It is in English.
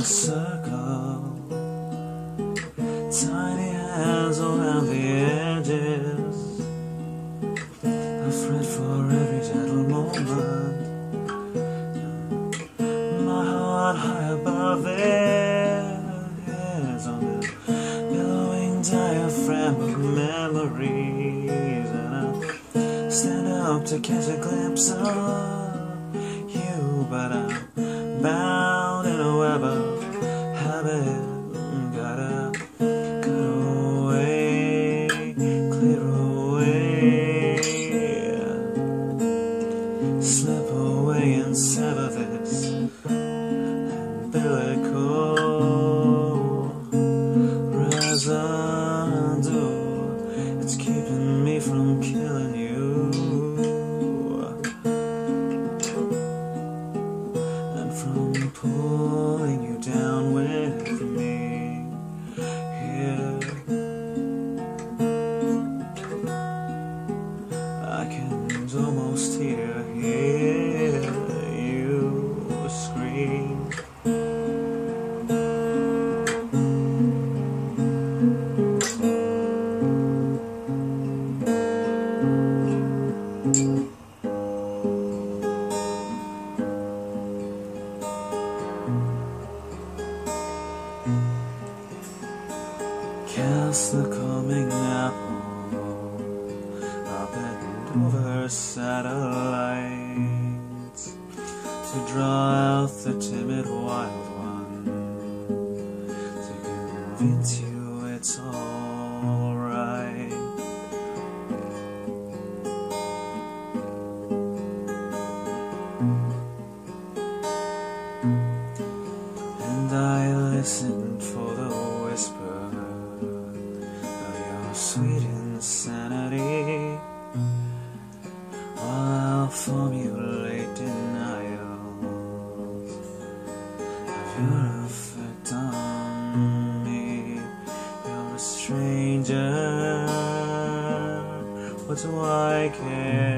circle, tiny hands around the edges, a thread for every gentle moment, my heart high above it, on the billowing diaphragm of memories, and I stand up to catch a glimpse of you, but I'm bound in a web of habit. Gotta cut away, clear away, slip away and sever this umbilical residue. It's keeping me from killing you, from pulling you down with me here. I can almost hear you scream. Cast the coming apple up and over satellites to draw out the timid wild one, to convince you it's alright. And I listened for the whisper of your sweet insanity, while I'll formulate denials of your effect on me. You're a stranger, what do I care?